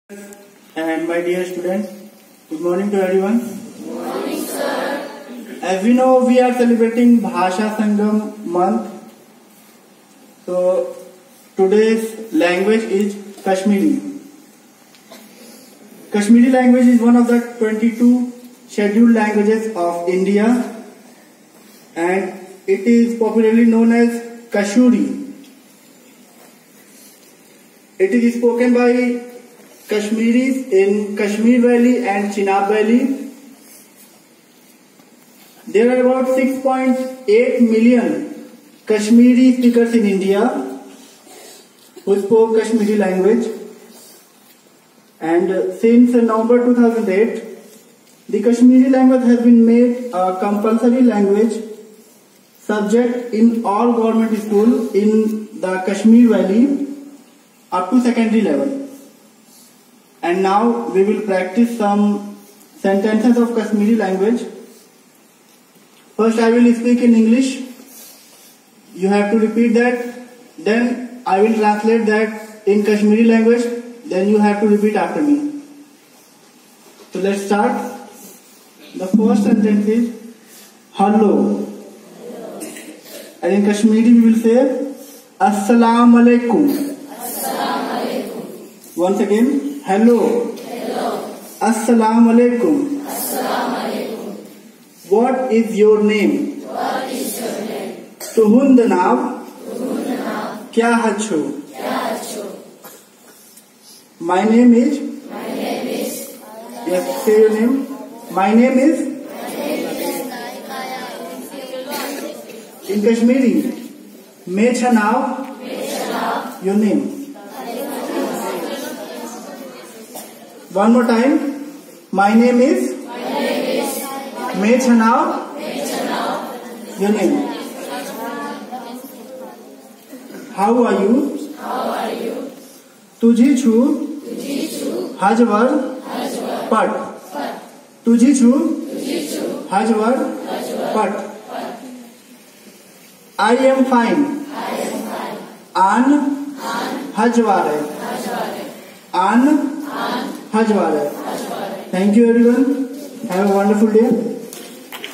And my dear students, good morning to everyone. Good morning, sir. As we know, we are celebrating Bhasha Sangam month. So today's language is Kashmiri. Kashmiri language is one of the 22 scheduled languages of India, and it is popularly known as Kashuri. It is spoken by Kashmiris in Kashmir Valley and Chenab Valley. There are about 6.8 million Kashmiri speakers in India who spoke Kashmiri language. And since November 2008, the Kashmiri language has been made a compulsory language subject in all government schools in the Kashmir Valley up to secondary level. And now we will practice some sentences of Kashmiri language. First I will speak in English. You have to repeat that. Then I will translate that in Kashmiri language. Then you have to repeat after me. So let's start. The first sentence is hello. And in Kashmiri we will say Assalamu alaikum. Once again. Hello. Hello. Assalamu alaikum. Assalamu alaikum. What is your name? What is your name? Tuhund naam. Tuhund naam. Kya hacho? Kya hacho? My name is. My name is. Yes, say your name. My name is. In Kashmiri. Mecha naam. Your name. One more time. My name is. Mecha naam. Your name. How are you? How are you? तुझी छू. Tuji chu. हजवर. Hajwar. पट. Pat. तुझी छू. Tuji chu. हजवर. Hajwar. पट. Pat. I am fine. I am fine. An. An. हजवार है. Hajwar. An. An. हजवार है. Hajwar. Thank you everyone. Have a wonderful day.